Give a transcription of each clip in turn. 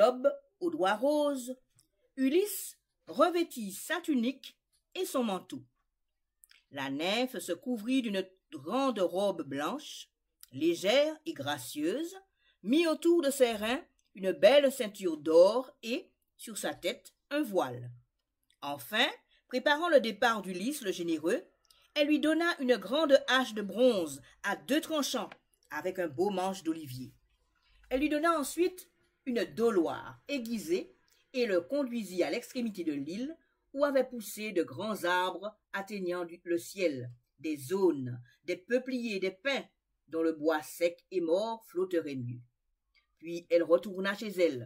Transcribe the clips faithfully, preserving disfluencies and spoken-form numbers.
globe aux doigts roses, Ulysse revêtit sa tunique et son manteau. La nymphe se couvrit d'une grande robe blanche, légère et gracieuse, mit autour de ses reins une belle ceinture d'or et, sur sa tête, un voile. Enfin, préparant le départ d'Ulysse le généreux, elle lui donna une grande hache de bronze à deux tranchants, avec un beau manche d'olivier. Elle lui donna ensuite une dauloire aiguisée et le conduisit à l'extrémité de l'île où avaient poussé de grands arbres atteignant le ciel, des aunes, des peupliers, des pins, dont le bois sec et mort flotterait mieux. Puis elle retourna chez elle.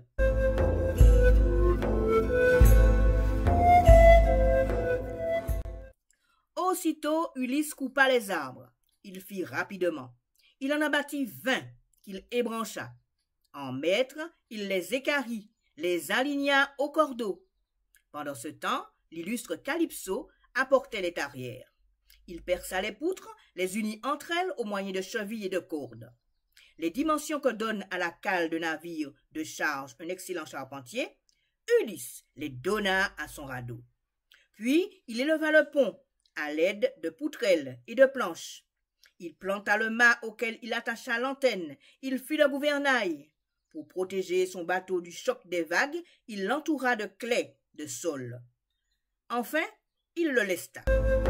Aussitôt Ulysse coupa les arbres. Il fit rapidement. Il en abattit vingt qu'il ébrancha. En maître, il les équarrit, les aligna au cordeau. Pendant ce temps, l'illustre Calypso apportait les tarières. Il perça les poutres, les unit entre elles au moyen de chevilles et de cordes. Les dimensions que donne à la cale de navire de charge un excellent charpentier, Ulysse les donna à son radeau. Puis il éleva le pont à l'aide de poutrelles et de planches. Il planta le mât auquel il attacha l'antenne. Il fit le gouvernail. Pour protéger son bateau du choc des vagues, il l'entoura de claies de sol. Enfin, il le lesta.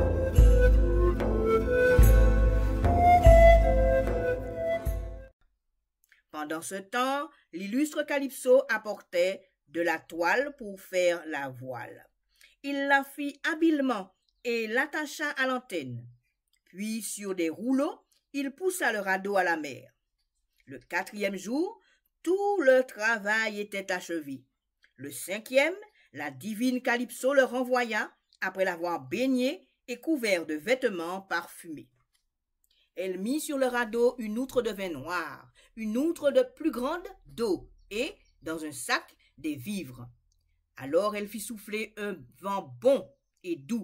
Pendant ce temps, l'illustre Calypso apportait de la toile pour faire la voile. Il la fit habilement et l'attacha à l'antenne. Puis, sur des rouleaux, il poussa le radeau à la mer. Le quatrième jour, tout le travail était achevé. Le cinquième, la divine Calypso le renvoya après l'avoir baigné et couvert de vêtements parfumés. Elle mit sur le radeau une outre de vin noir, une outre de plus grande d'eau et, dans un sac, des vivres. Alors elle fit souffler un vent bon et doux.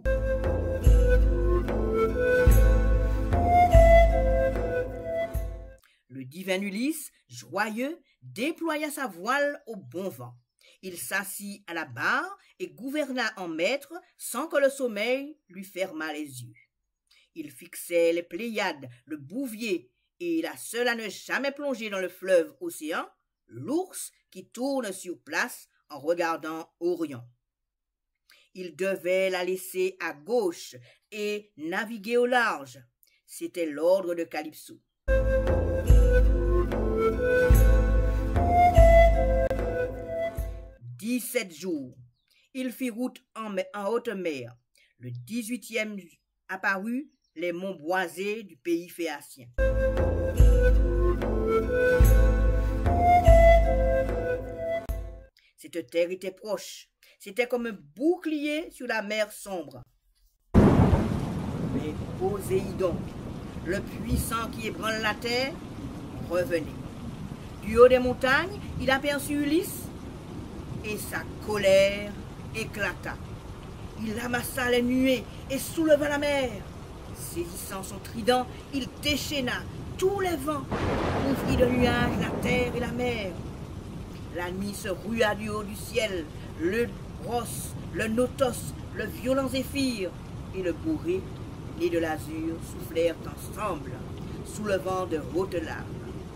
Le divin Ulysse, joyeux, déploya sa voile au bon vent. Il s'assit à la barre et gouverna en maître sans que le sommeil lui fermât les yeux. Il fixait les Pléiades, le Bouvier et la seule à ne jamais plonger dans le fleuve océan, l'ours qui tourne sur place en regardant Orion. Il devait la laisser à gauche et naviguer au large. C'était l'ordre de Calypso. Dix-sept jours. Il fit route en, en haute mer. Le dix-huitième apparut les monts boisés du pays phéacien. Cette terre était proche. C'était comme un bouclier sur la mer sombre. Mais Poséidon, le puissant qui ébranle la terre, revenait. Du haut des montagnes, il aperçut Ulysse et sa colère éclata. Il amassa les nuées et souleva la mer. Saisissant son trident, il déchaîna tous les vents, couvrit de nuages la terre et la mer. La nuit se rua du haut du ciel, le brosse, le notos, le violent zéphyr et le bourré, né de l'azur, soufflèrent ensemble, soulevant de hautes larmes.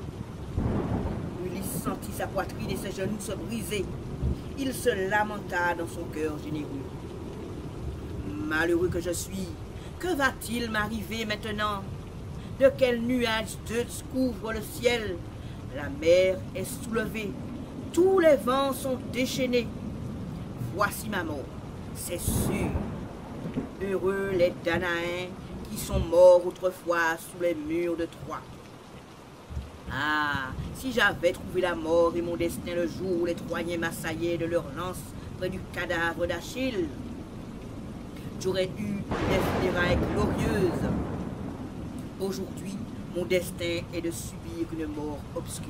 Ulysse sentit sa poitrine et ses genoux se briser. Il se lamenta dans son cœur généreux. Malheureux que je suis, que va-t-il m'arriver maintenant? De quel nuage Zeus couvre le ciel? La mer est soulevée, tous les vents sont déchaînés. Voici ma mort, c'est sûr. Heureux les Danaïens qui sont morts autrefois sous les murs de Troie. Ah, si j'avais trouvé la mort et mon destin le jour où les Troyens m'assaillaient de leurs lances près du cadavre d'Achille, j'aurais eu des funérailles glorieuses. Aujourd'hui, mon destin est de subir une mort obscure.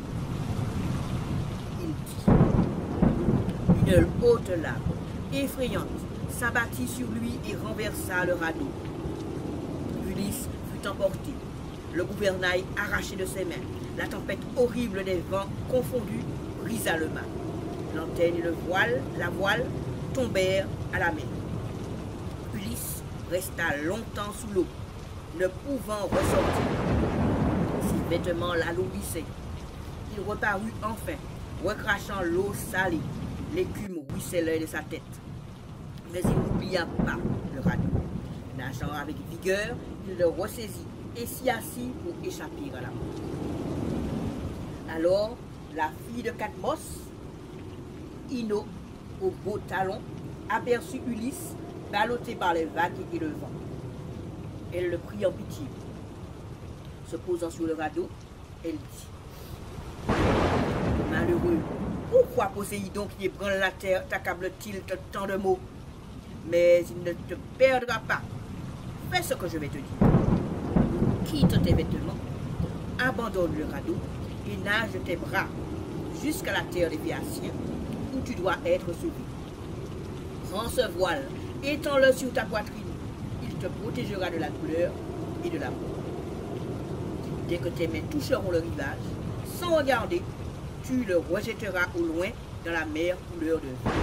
Il dit. Une haute lame, effrayante, s'abattit sur lui et renversa le radeau. Ulysse fut emporté, le gouvernail arraché de ses mains. La tempête horrible des vents confondus brisa le mât. L'antenne et le voile, la voile tombèrent à la mer. Ulysse resta longtemps sous l'eau, ne pouvant ressortir. Ses vêtements l'alourdissaient. Il reparut enfin, recrachant l'eau salée. L'écume ruisselait de sa tête. Mais il n'oublia pas le radeau. Nageant avec vigueur, il le ressaisit et s'y assit pour échapper à la mort. Alors, la fille de Cadmos, Ino, au beau talon, aperçut Ulysse ballotté par les vagues et le vent. Elle le prit en pitié. Se posant sur le radeau, elle dit: Malheureux, pourquoi Poséidon qui ébranle la terre t'accable-t-il de tant de maux? Mais il ne te perdra pas. Fais ce que je vais te dire. Quitte tes vêtements, abandonne le radeau et nage de tes bras jusqu'à la terre des Phéaciens où tu dois être sauvé. Prends ce voile, étends-le sur ta poitrine. Il te protégera de la douleur et de la mort. Dès que tes mains toucheront le rivage, sans regarder, tu le rejetteras au loin dans la mer couleur de vie.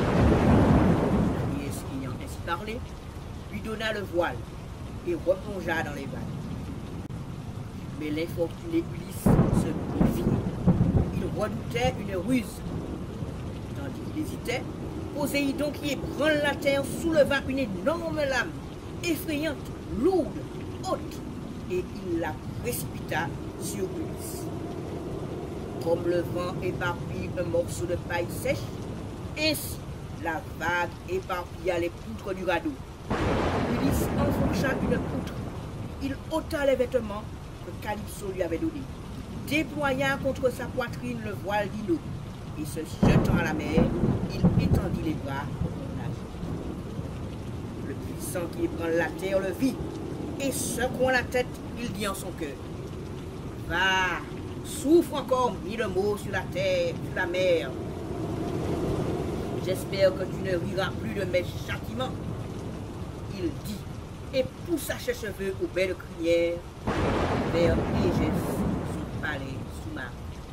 La déesse ayant ainsi parlé, lui donna le voile et replongea dans les vagues. Mais l'infortuné Ulysse se méfiait. Il redoutait une ruse. Tandis qu'il hésitait, Poséidon qui ébranle la terre souleva une énorme lame, effrayante, lourde, haute, et il la précipita sur Ulysse. Comme le vent éparpille un morceau de paille sèche, ainsi la vague éparpilla les poutres du radeau. Ulysse enfonça une poutre. Il ôta les vêtements que Calypso lui avait donnés, déploya contre sa poitrine le voile d'Ino, et se jetant à la mer, il étendit les bras pour nager. Le puissant qui ébranle la terre le vit, et secouant la tête, il dit en son cœur: Va, souffre encore mille mots sur la terre, sur la mer. J'espère que tu ne riras plus de mes châtiments. Il dit, et poussa ses cheveux aux belles crinières vers Égès, son palais sous-marin.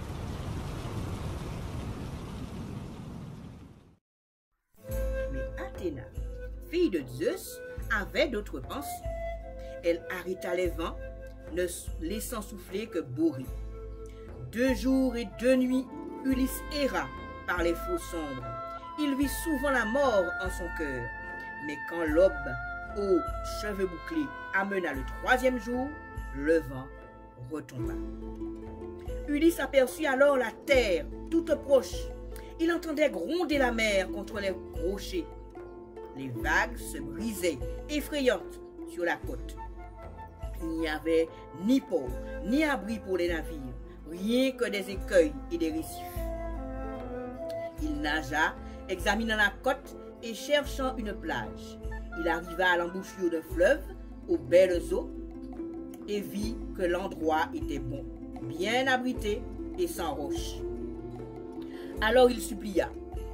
Mais Athéna, fille de Zeus, avait d'autres pensées. Elle arrêta les vents, ne laissant souffler que Borée. Deux jours et deux nuits, Ulysse erra par les flots sombres. Il vit souvent la mort en son cœur. Mais quand l'aube, aux cheveux bouclés, amena le troisième jour, le vent retomba. Ulysse aperçut alors la terre toute proche. Il entendait gronder la mer contre les rochers. Les vagues se brisaient, effrayantes, sur la côte. Il n'y avait ni port, ni abri pour les navires, rien que des écueils et des récifs. Il nagea, examinant la côte et cherchant une plage. Il arriva à l'embouchure d'un fleuve, aux belles eaux, et vit que l'endroit était bon, bien abrité et sans roches. Alors il supplia: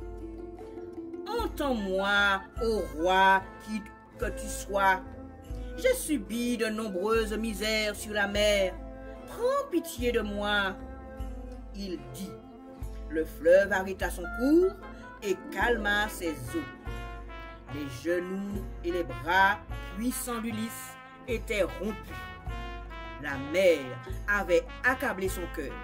Entends-moi, ô roi, qui que tu sois. J'ai subi de nombreuses misères sur la mer. Prends pitié de moi. Il dit. Le fleuve arrêta son cours et calma ses eaux. Les genoux et les bras puissants d'Ulysse étaient rompus. La mer avait accablé son cœur.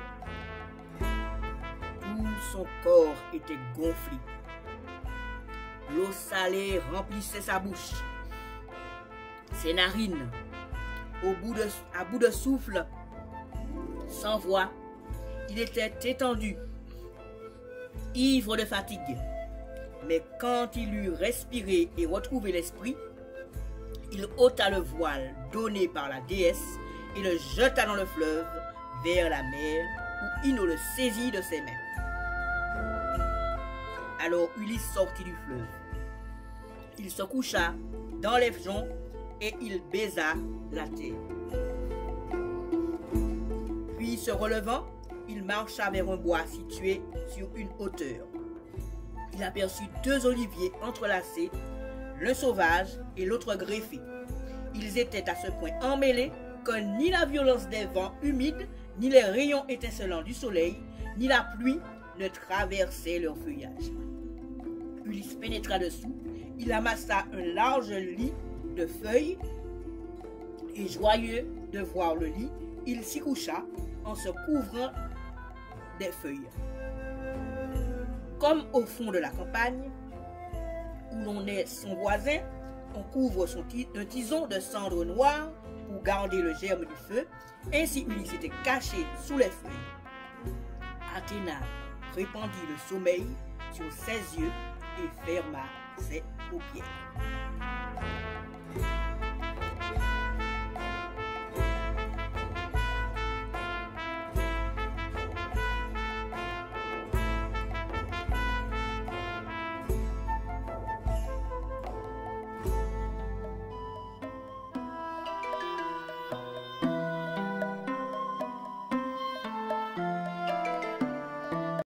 Tout son corps était gonflé. L'eau salée remplissait sa bouche. Ses narines, au bout de, à bout de souffle, sans voix, il était étendu, ivre de fatigue. Mais quand il eut respiré et retrouvé l'esprit, il ôta le voile donné par la déesse et le jeta dans le fleuve vers la mer où Ino le saisit de ses mains. Alors Ulysse sortit du fleuve. Il se coucha dans les joncs et il baisa la terre. Puis se relevant, il marcha vers un bois situé sur une hauteur. Il aperçut deux oliviers entrelacés, l'un sauvage et l'autre greffé. Ils étaient à ce point emmêlés que ni la violence des vents humides, ni les rayons étincelants du soleil, ni la pluie ne traversaient leur feuillage. Ulysse pénétra dessous, il amassa un large lit de feuilles et joyeux de voir le lit, il s'y coucha en se couvrant des feuilles. Comme au fond de la campagne, où l'on est son voisin, on couvre son un tison de cendre noire pour garder le germe du feu, ainsi Ulysse était caché sous les feuilles. Athéna répandit le sommeil sur ses yeux et ferma ses paupières.